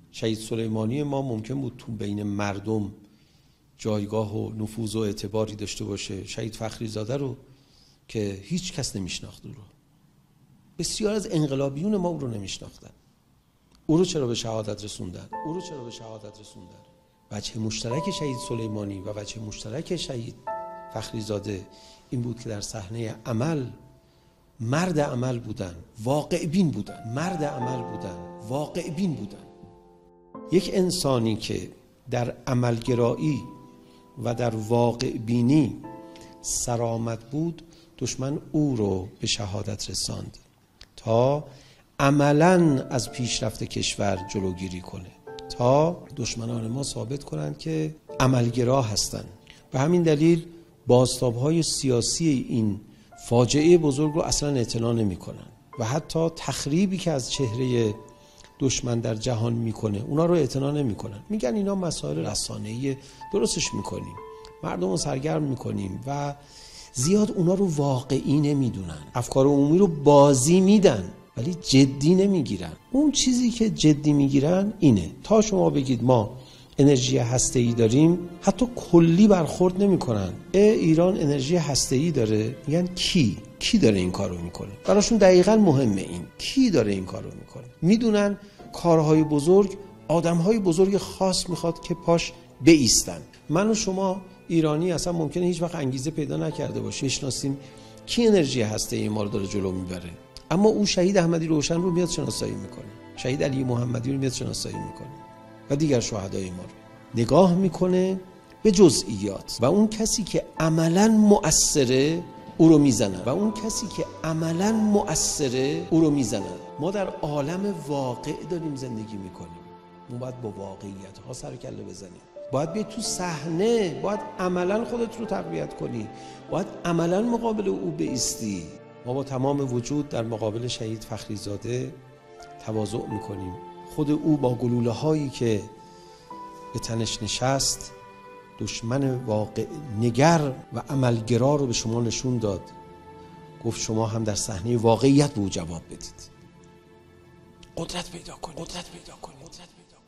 شهید سلیمانی ما ممکن بود تو بین مردم جایگاه و نفوذ و اعتباری داشته باشه. شهید فخری زاده رو که هیچ کس نمیشناخت او رو، بسیار از انقلابیون ما او رو نمیشناختن. او رو چرا به شهادت رسوندن؟ وجه مشترک شهید سلیمانی و وجه مشترک شهید فخری زاده این بود که در صحنه عمل مرد عمل بودن، واقع بین بودن. یک انسانی که در عملگرایی و در واقع بینی سرآمد بود، دشمن او رو به شهادت رساند تا عملاً از پیشرفت کشور جلوگیری کنه، تا دشمنان ما ثابت کنند که عملگرا هستند. به همین دلیل بازتاب‌های سیاسی این فاجعه بزرگ رو اصلاً اعتنا نمی‌کنن و حتی تخریبی که از چهره دشمن در جهان میکنه اونا رو اعتنا نمی‌کنن. میگن اینا مسائل رسانه‌ای، درستش میکنیم، مردم رو سرگرم میکنیم و زیاد اونا رو واقعی نمیدونن. افکار عمومی رو بازی میدن ولی جدی نمیگیرن. اون چیزی که جدی میگیرن اینه. تا شما بگید ما انرژی هسته‌ای داریم، حتی کلی برخورد نمیکنن. ایران انرژی هسته‌ای داره، میگن کی داره این کارو میکنه؟ براشون دقیقاً مهمه این کی داره این کارو میکنه. میدونن کارهای بزرگ، آدمهای بزرگ خاص میخواد که پاش بایستن. من و شما ایرانی اصلا ممکنه هیچ وقت انگیزه پیدا نکرده باشیم بشناسیم کی انرژی هسته‌ای ما رو داره جلو میبره، اما او شهید احمدی روشن رو میاد شناسایی میکنه، شهید علی محمدی رو میاد شناسایی میکنه و دیگر شهدای ما رو نگاه میکنه به جزئیات و اون کسی که عملاً مؤثره او رو میزنن. ما در عالم واقع داریم زندگی میکنیم. ما باید با واقعیت ها سر و کله بزنیم. باید بیای تو صحنه، باید عملاً خودت رو تقویت کنی، باید عملاً مقابل او بایستی. ما با تمام وجود در مقابل شهید فخری زاده تواضع میکنیم. خود او با گلوله هایی که به تنش نشست دشمن واقع نگر و عملگرا رو به شما نشون داد. گفت شما هم در صحنه واقعیت به او جواب بدید. قدرت پیدا کنید.